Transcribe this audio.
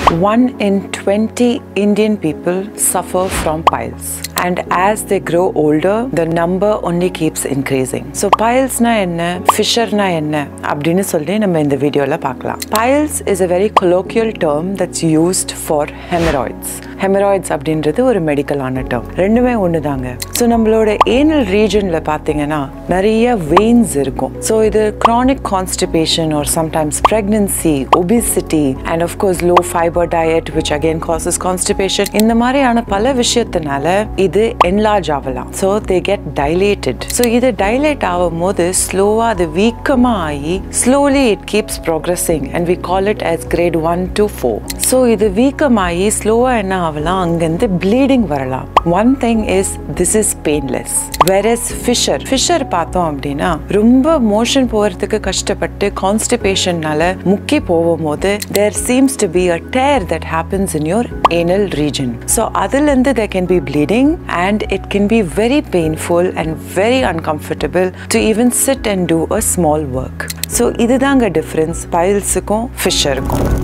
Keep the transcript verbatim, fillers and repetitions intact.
One in twenty Indian people suffer from piles. And as they grow older, the number only keeps increasing. So piles na enna, fissure na enna அப்படினு சொல்லி நம்ம இந்த வீடியோல பார்க்கலாம். Piles is a very colloquial term that's used for hemorrhoids. Hemorrhoids அப்படின்றது ஒரு மெடிக்கலான term. ரெண்டுமே ஒண்ணுதாங்க. So நம்மளோட ஏனல் ரீஜன்ல பார்த்தீங்கன்னா நிறைய வெயின்ஸ் இருக்கும். ஸோ இது chronic constipation or sometimes pregnancy, obesity and of course low fiber diet which again causes constipation. இந்த மாதிரியான பல விஷயத்தினால இது enlarge ஆகலாம். So they get dilated. So இது dilate ஆகும்போது ஸ்லோவா அது வீக்கமா ஆகி slowly it keeps progressing and we call it as grade one to four. So இது வீக்கமாகி ஸ்லோவா என்ன ஆகலாம், அங்கிருந்து bleeding வரலாம். One thing is this is painless. Whereas fissure, fissure பார்த்தோம் அப்படின்னா ரொம்ப மோஷன் போகிறதுக்கு கஷ்டப்பட்டு கான்ஸ்டிபேஷன்னால முக்கி போகும்போது there seems to be a tear that happens in your anal region. So அதிலிருந்து there can be bleeding and it can be very painful and very uncomfortable to even sit and do a small work. So இதுதாங்க difference piles-க்கும் fissure-க்கும்.